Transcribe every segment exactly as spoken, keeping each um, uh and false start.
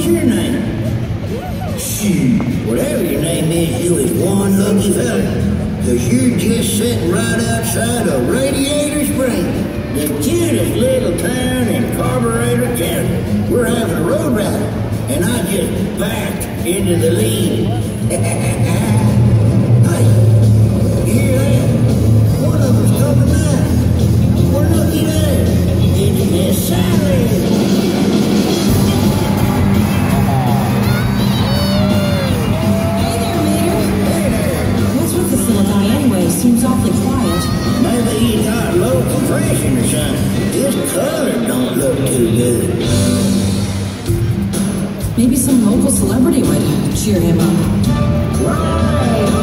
your name? Shoot, whatever your name is, you is one lucky fella. Cause you're just sitting right outside of Radiator Springs, the cutest little town in Carburetor County. We're having a road ride, and I just backed into the lead. Hey, you hear that? One of them's coming now. We're looky there. It's Miss Sally. Seems awfully quiet. Maybe he got low compression or something. His color don't look too good. Maybe some local celebrity would cheer him up. Right.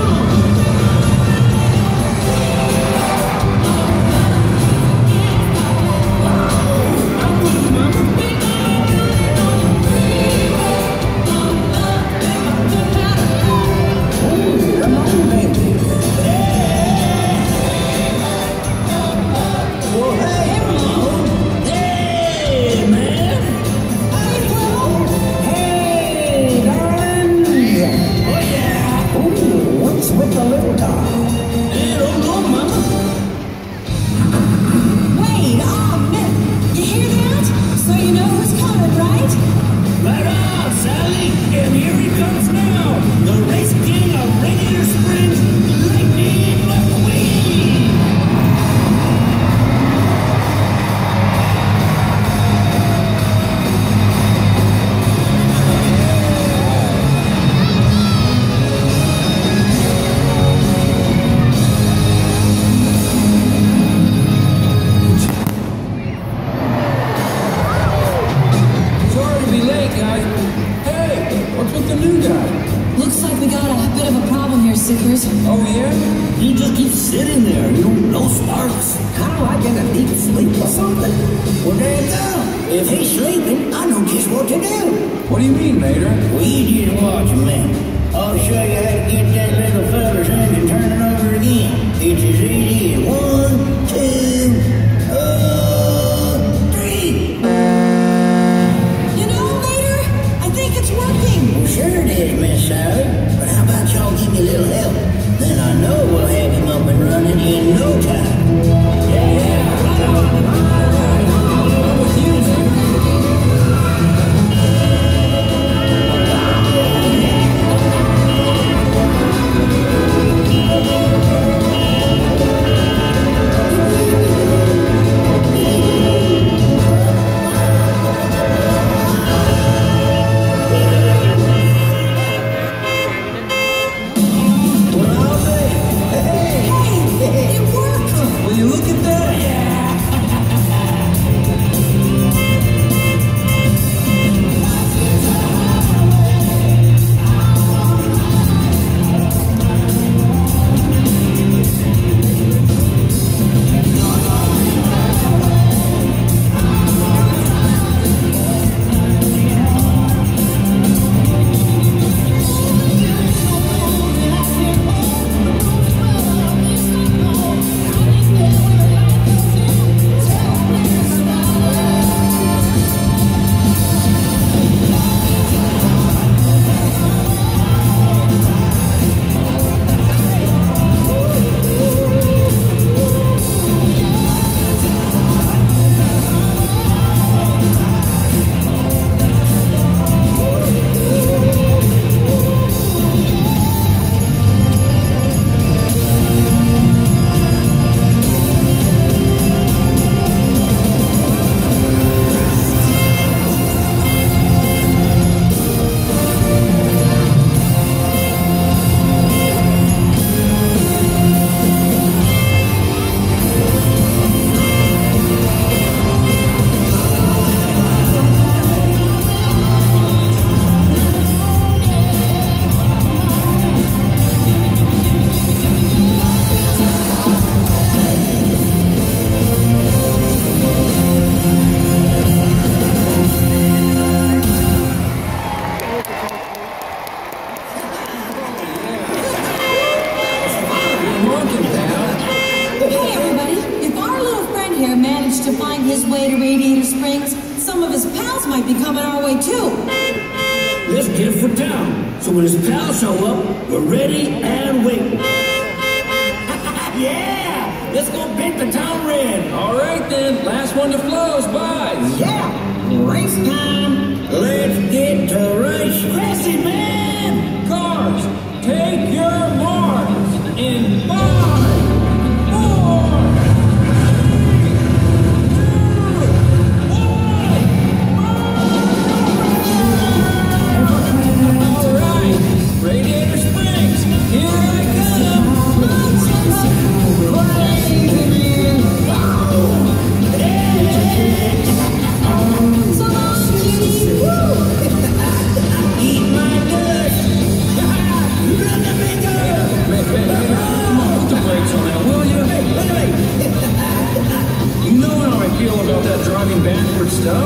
Oh, yeah? He just keeps sitting there, you know, no sparks. How I get a deep sleep or something? Well, there you go. If he's sleeping, I know just what to do. What do you mean, Mater? Well, you just watch him, man. I'll show you how to get that little fella's engine turning over again. It's as easy as one, two, uh, three. You know, Mater, I think it's working. Well, sure it is, Miss Sally. But how about y'all give me a little help? Then I know we'll have him up and running in no time. Yeah, yeah. I'm with you, man. To find his way to Radiator Springs, some of his pals might be coming our way too. let's get for town. So when his pals show up, we're ready and waiting. Yeah! Let's go paint the town red. All right then, last one to flows, bye. Yeah! Race time! Let's get to race racing, man! Cars, take your marks in five, four, all right, Radiator Springs, here I come. So long, cutie. Woo! Eat my nuts! Run the big girl! Hey, hey, hey, come on, put the brakes on that, will you? Wait, wait, wait! You know how I feel about that driving backward stuff.